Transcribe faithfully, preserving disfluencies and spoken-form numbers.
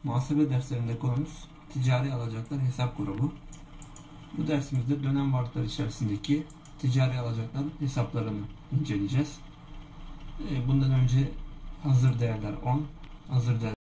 Muhasebe derslerinde konumuz ticari alacaklar hesap grubu. Bu dersimizde dönem varlıklar içerisindeki ticari alacakların hesaplarını inceleyeceğiz. Bundan önce hazır değerler on, hazır değerler